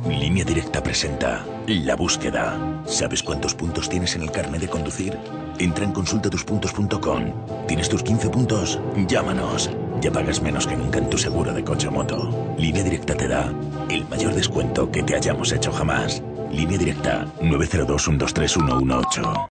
Línea Directa presenta La Búsqueda. ¿Sabes cuántos puntos tienes en el carnet de conducir? Entra en consultatuspuntos.com. ¿Tienes tus 15 puntos? Llámanos. Ya pagas menos que nunca en tu seguro de coche o moto. Línea Directa te da el mayor descuento que te hayamos hecho jamás. Línea Directa 902-123-118.